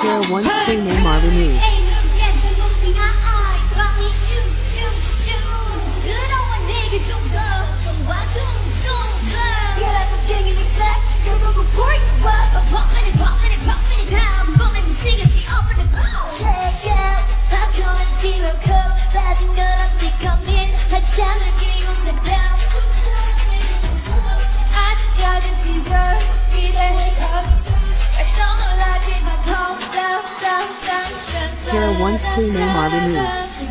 Tier 1 screen name are removed. Tier 1 screen name are removed.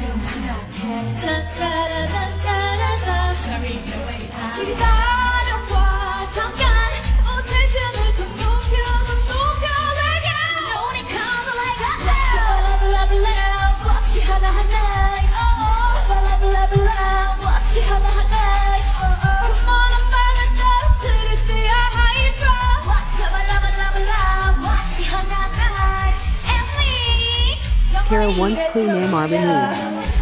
Tier 1 screen name are removed.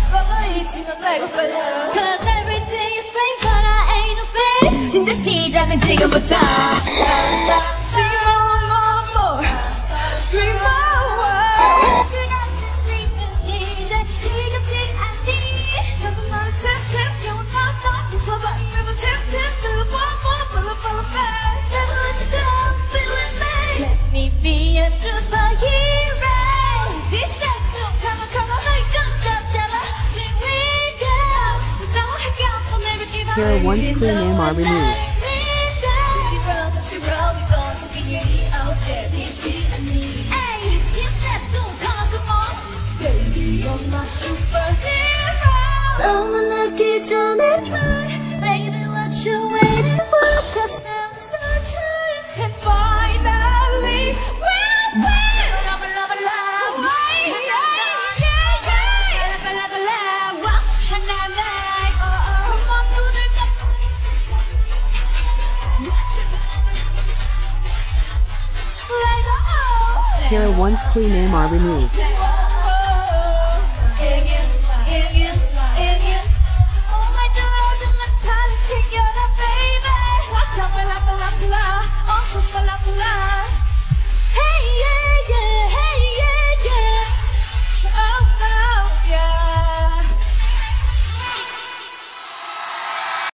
Cause everything is fake but I ain't no fake. 진짜 시작은 지금부터. Sing more, more, scream more. 시간쯤 지금 이제 시간이 아니. 자꾸 너를 tap 영원 다 웃어봐 이러면 tap follow back. Never let you down, be with me. Let me be a superhero. Tier 1 screen name are removed. Baby, what you waiting for? 'Cause now I'm so tired. And finally, Tier 1 screen name are removed.